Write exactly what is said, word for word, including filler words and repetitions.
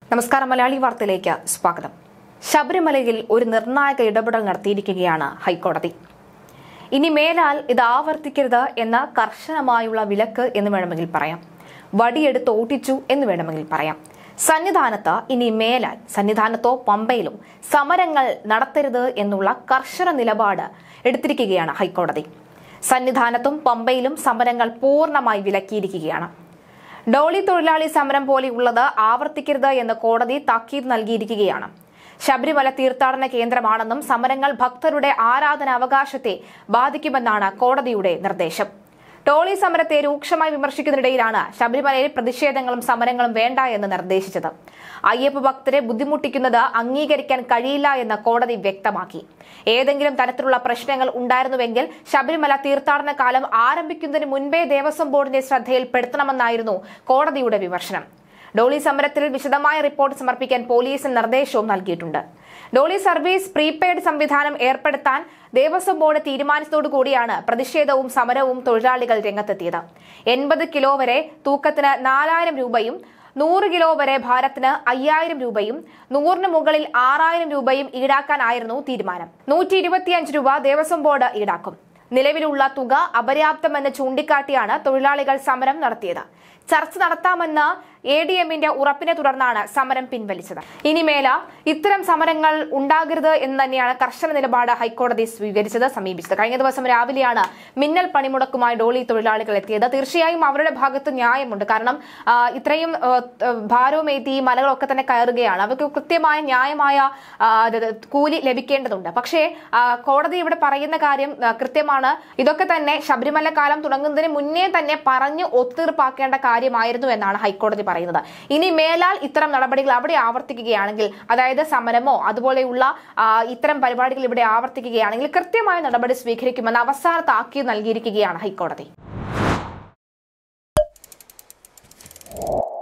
നമസ്കാരം, മലയാളി വാർത്തയിലേക്ക് സ്വാഗതം. ശബരിമലയിൽ ഒരു നിർണായക ഇടപെടൽ നടത്തിയിരിക്കുകയാണ് ഹൈക്കോടതി. ഇനി മേലാൽ ഇത് ആവർത്തിക്കരുത് എന്ന കർശനമായുള്ള വിലക്ക് എന്ന് വേണമെങ്കിൽ പറയാം. വടിയെടുത്ത് ഓട്ടിച്ചു എന്ന് വേണമെങ്കിൽ പറയാം. സന്നിധാനത്ത് ഇനി മേലാൽ സന്നിധാനത്തോ പമ്പയിലും സമരങ്ങൾ നടത്തരുത് എന്നുള്ള കർശന നിലപാട് എടുത്തിരിക്കുകയാണ് ഹൈക്കോടതി. സന്നിധാനത്തും പമ്പയിലും സമരങ്ങൾ പൂർണ്ണമായി വിലക്കിയിരിക്കുകയാണ്. ഡോളി തൊഴിലാളി സമരം പോലെയുള്ളത് ആവർത്തിക്കരുത് എന്ന് കോടതി താക്കീത് നൽകിയിരിക്കുകയാണ്. ശബരിമല തീർത്ഥാടന കേന്ദ്രമാണെന്നും സമരങ്ങൾ ഭക്തരുടെ ആരാധനാവകാശത്തെ ബാധിക്കുമെന്നാണ് കോടതിയുടെ നിർദ്ദേശം. ടോളി സമരത്തെ രൂക്ഷമായി വിമർശിക്കുന്നതിനിടയിലാണ് ശബരിമലയിൽ പ്രതിഷേധങ്ങളും സമരങ്ങളും വേണ്ട എന്ന് നിർദ്ദേശിച്ചത്. അയ്യപ്പ ഭക്തരെ ബുദ്ധിമുട്ടിക്കുന്നത് അംഗീകരിക്കാൻ കഴിയില്ല എന്ന് കോടതി വ്യക്തമാക്കി. ഏതെങ്കിലും തരത്തിലുള്ള പ്രശ്നങ്ങൾ ഉണ്ടായിരുന്നുവെങ്കിൽ ശബരിമല തീർത്ഥാടന കാലം ആരംഭിക്കുന്നതിന് മുൻപേ ദേവസ്വം ബോർഡിന്റെ ശ്രദ്ധയിൽപ്പെടുത്തണമെന്നായിരുന്നു കോടതിയുടെ വിമർശനം. ഡോളി സമരത്തിൽ വിശദമായ റിപ്പോർട്ട് സമർപ്പിക്കാൻ പോലീസിന് നിർദ്ദേശവും നൽകിയിട്ടുണ്ട്. ഡോളി സർവീസ് പ്രീപെയ്ഡ് സംവിധാനം ഏർപ്പെടുത്താൻ ദേവസ്വം ബോർഡ് തീരുമാനിച്ചതോടുകൂടിയാണ് പ്രതിഷേധവും സമരവും തൊഴിലാളികൾ രംഗത്തെത്തിയത്. എൺപത് കിലോ വരെ തൂക്കത്തിന് നാലായിരം രൂപയും നൂറ് കിലോ വരെ ഭാരത്തിന് അയ്യായിരം രൂപയും നൂറിന് മുകളിൽ ആറായിരം രൂപയും ഈടാക്കാനായിരുന്നു തീരുമാനം. നൂറ്റി ഇരുപത്തിയഞ്ച് രൂപ ദേവസ്വം ബോർഡ് ഈടാക്കും. നിലവിലുള്ള തുക അപര്യാപ്തമെന്ന് ചൂണ്ടിക്കാട്ടിയാണ് തൊഴിലാളികൾ സമരം നടത്തിയത്. ചർച്ച നടത്താമെന്ന എ ഡി എമ്മിന്റെ ഉറപ്പിനെ തുടർന്നാണ് സമരം പിൻവലിച്ചത്. ഇനിമേല ഇത്തരം സമരങ്ങൾ ഉണ്ടാകരുത് എന്ന് തന്നെയാണ് കർശന നിലപാട് ഹൈക്കോടതി സ്വീകരിച്ചത് സമീപിച്ചത്. കഴിഞ്ഞ ദിവസം രാവിലെയാണ് മിന്നൽ പണിമുടക്കുമായി ഡോളി തൊഴിലാളികൾ എത്തിയത്. തീർച്ചയായും അവരുടെ ഭാഗത്ത് ന്യായമുണ്ട്. കാരണം ഇത്രയും ഭാരവുമേറ്റി ഈ മലകളൊക്കെ തന്നെ കയറുകയാണ്. അവർക്ക് കൃത്യമായ ന്യായമായ കൂലി ലഭിക്കേണ്ടതുണ്ട്. പക്ഷേ കോടതി ഇവിടെ പറയുന്ന കാര്യം കൃത്യമാണ്. ഇതൊക്കെ തന്നെ ശബരിമല കാലം തുടങ്ങുന്നതിന് മുന്നേ തന്നെ പറഞ്ഞ് ഒത്തീർപ്പാക്കേണ്ട കാര്യമായിരുന്നു എന്നാണ് ഹൈക്കോടതി പറയുന്നത്. ഇനി മേലാൽ ഇത്തരം നടപടികൾ അവിടെ ആവർത്തിക്കുകയാണെങ്കിൽ, അതായത് സമരമോ അതുപോലെയുള്ള ഇത്തരം പരിപാടികൾ ഇവിടെ ആവർത്തിക്കുകയാണെങ്കിൽ കൃത്യമായ നടപടി സ്വീകരിക്കുമെന്ന് അവസാന താക്കീത് നൽകിയിരിക്കുകയാണ് ഹൈക്കോടതി.